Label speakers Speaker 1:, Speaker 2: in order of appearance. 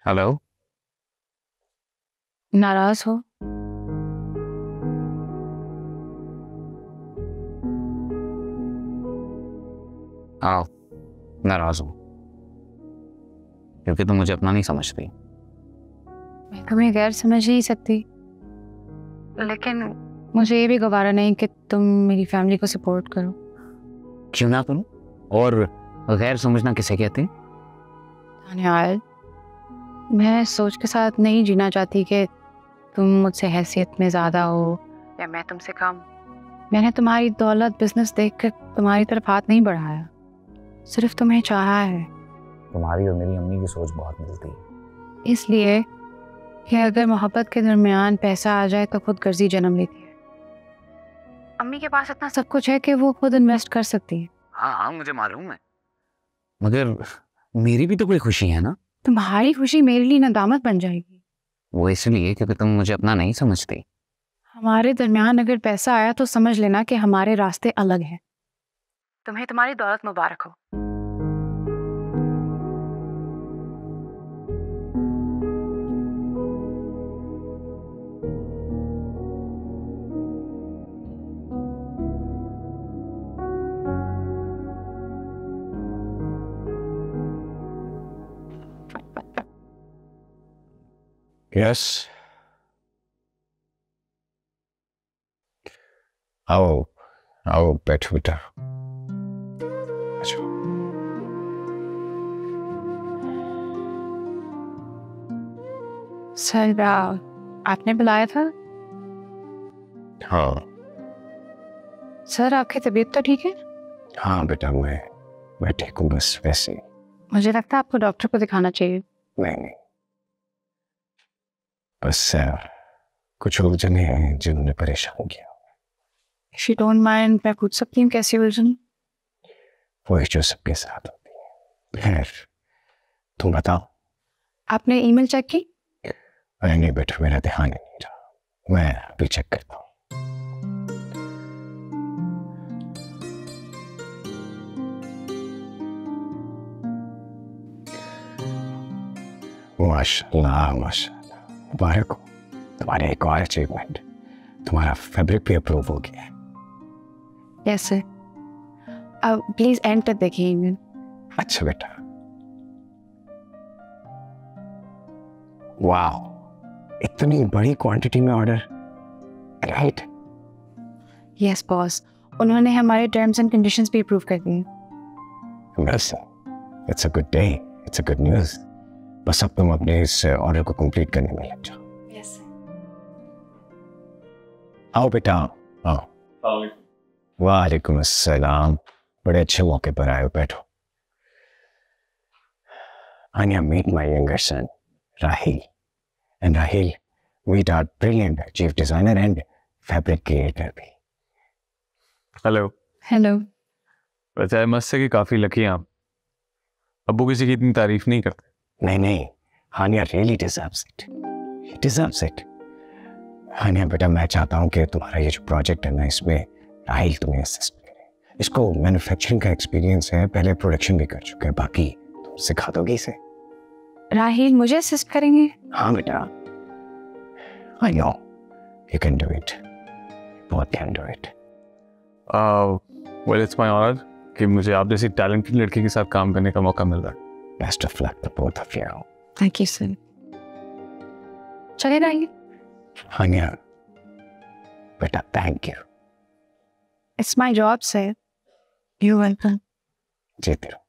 Speaker 1: Hello.
Speaker 2: नाराज हो?
Speaker 1: हाँ, नाराज हूँ क्योंकि तुम मुझे अपना नहीं समझती।
Speaker 2: मैं तुम्हें गैर समझ ही सकती, लेकिन मुझे ये भी गवारा नहीं कि तुम मेरी फैमिली को सपोर्ट करो।
Speaker 1: क्यों ना करूँ? और गैर समझना किसे कहते हैं?
Speaker 2: धन्यवाद। मैं सोच के साथ नहीं जीना चाहती कि तुम मुझसे हैसियत में ज़्यादा हो या मैं तुमसे कम। मैंने तुम्हारी दौलत बिजनेस देखकर तुम्हारी तरफ हाथ नहीं बढ़ाया, सिर्फ तुम्हें चाहा है।
Speaker 1: तुम्हारी और मेरी अम्मी की सोच बहुत मिलती है।
Speaker 2: इसलिए कि अगर मोहब्बत के दरमियान पैसा आ जाए तो खुद गर्जी जन्म लेती है। अम्मी के पास इतना सब कुछ है कि वो खुद इन्वेस्ट कर सकती है।
Speaker 1: हाँ हाँ, मुझे मालूम है, मगर मेरी भी तो कोई खुशी है ना।
Speaker 2: तुम्हारी खुशी मेरे लिए नदामत बन जाएगी।
Speaker 1: वो इसलिए क्योंकि तुम मुझे अपना नहीं समझती।
Speaker 2: हमारे दरमियान अगर पैसा आया तो समझ लेना कि हमारे रास्ते अलग हैं। तुम्हें तुम्हारी दौलत मुबारक हो।
Speaker 3: यस, आओ आओ, बैठो बेटा। अच्छा,
Speaker 2: सर आपने बुलाया था?
Speaker 3: हाँ
Speaker 2: सर आपकी तबीयत तो ठीक है?
Speaker 3: हाँ बेटा, मैं ठीक हूँ, बस वैसे ही।
Speaker 2: मुझे लगता है आपको डॉक्टर को दिखाना चाहिए।
Speaker 3: नहीं, बस कुछ उलझने हैं जिन्होंने परेशान किया।
Speaker 2: If you don't mind, मैं पूछ सकती हूँ कैसी उलझन?
Speaker 3: वो जो सबके साथ होती है। खैर, तुम बताओ।
Speaker 2: आपने ईमेल चेक की?
Speaker 3: अरे नहीं बेटा, मेरा ध्यान ही नहीं रहा, मैं अभी चेक करता हूँ। माशाल्लाह माशाल्लाह, मुबारक हो, तुम्हारे एक और अचीवमेंट, तुम्हारा फैब्रिक भी अप्रूव हो गया है।
Speaker 2: Yes sir. अब प्लीज एंड तक देखिए ईमेल।
Speaker 3: अच्छा बेटा। वाह, इतनी बड़ी क्वांटिटी में ऑर्डर, राइट?
Speaker 2: यस बॉस, उन्होंने हमारे टर्म्स एंड कंडीशंस भी अप्रूव कर दिए।
Speaker 3: बस, it's a good day, it's a good news. बस अब तुम अपने इस ऑर्डर को कंप्लीट करने में लग जाओ।
Speaker 2: यस।
Speaker 3: आओ बेटा, आओ। वालेकुम अस्सलाम, बड़े अच्छे मौके पर आए हो, बैठो। Anya, meet my younger son, Rahil. And Rahil, meet our brilliant chief designer and fabric creator भी।
Speaker 4: हेलो।
Speaker 2: हेलो।
Speaker 4: वैसे आई मस्ट से कि काफ़ी लकी हैं आप। अब्बू किसी की इतनी तारीफ नहीं करते।
Speaker 3: नहीं, Hania really deserves it, he deserves it. Hania बेटा, मैं चाहता हूँ कि तुम्हारा ये जो प्रोजेक्ट है ना, इसमें राहिल तुम्हें असिस्ट करे। इसको मैन्युफैक्चरिंग का एक्सपीरियंस है, पहले प्रोडक्शन भी कर चुका है, बाकी तुम सिखा दोगे इसे।
Speaker 2: राहिल मुझे असिस्ट करेंगे?
Speaker 3: हाँ बेटा, I know you can do it, both can do it.
Speaker 4: Well, it's my honour कि मुझे आप जैसी टैलेंटेड लड़की के साथ काम करने का मौका मिल रहा है।
Speaker 3: Best of luck to both of you.
Speaker 2: Thank you sir. चले राहिल।
Speaker 3: हानिया बेटा, thank you.
Speaker 2: It's my job sir. You welcome.
Speaker 3: जीते रहो।